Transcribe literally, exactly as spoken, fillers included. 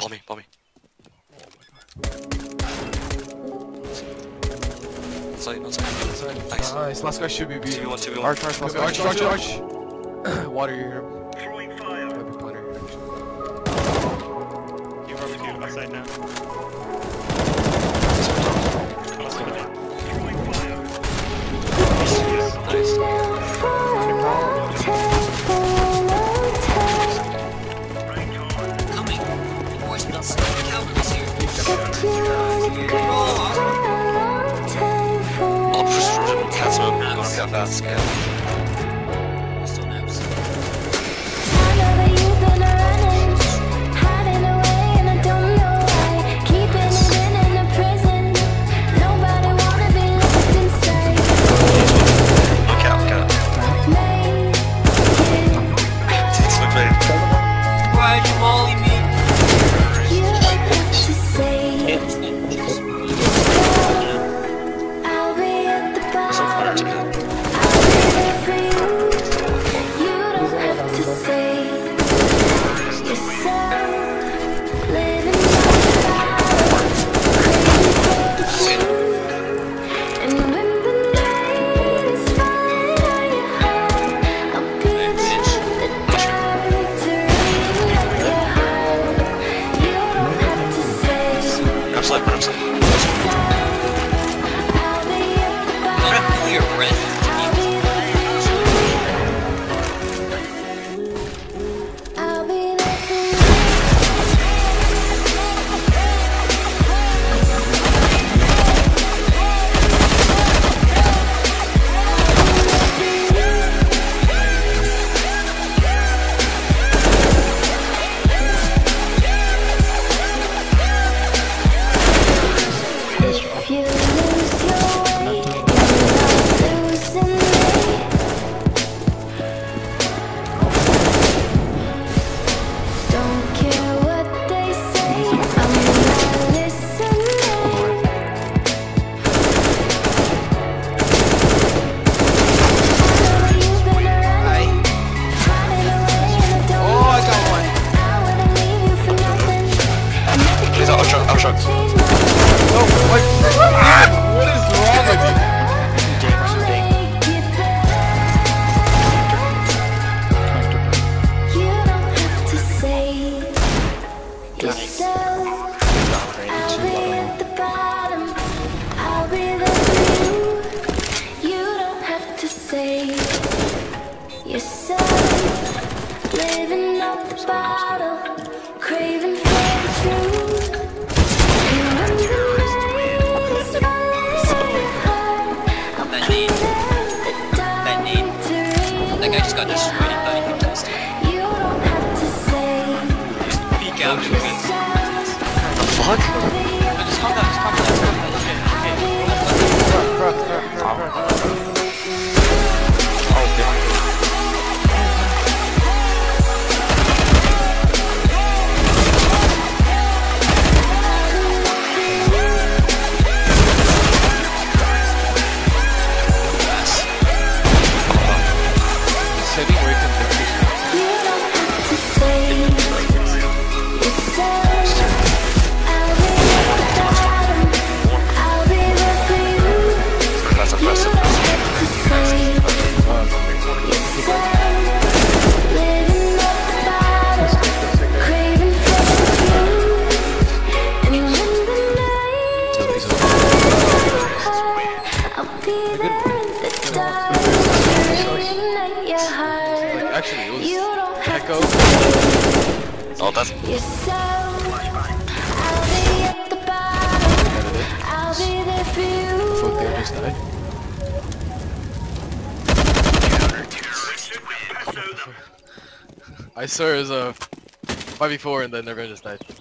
Ball me, ball me. Outside, outside. Outside. Nice. Nice. Last guy should be B. two v one, two v one. Arch, arch, last guy. Arch, arch, arch. Water, you hear him. Throwing fire. Maybe punter. You probably do outside now. Throwing fire. Nice. Rank on. Coming. Reinforcements. Cavalry's here. I'll just throw it. That's what I'm gonna get that scale. Still naps. Look out, look out. It's the bait. Why'd you molly me? There's no corner to get. Grab slide, grab slide. You're red. Please, I'll truck, I'll truck. Oh, what? What is wrong with you? Living up the bottle, craving for the truth. And when the night is falling, I'll That put name. out the That name. dark That guy just got destroyed. He thought he could test it. You don't have to say Just peek out and win. The fuck? No, just calm down, just calm down, just calm down. Okay, okay. Truck, truck, truck, truck, truck. Oh, okay. Setting where you can take this. you don't have to say yourself. I'll be at the bottom, I'll be there for you. That's You impressive. don't have to say yourself. Living up the bottle, craving for the truth. And when the night is falling, I'll be there in the dark, reignite your heart. Like, actually, it You was don't have Echo. to say Oh, that's yourself. I'll be at the bottom, I'll be there for Fuck, they you. just died. I saw it was a five v four and then everyone just died.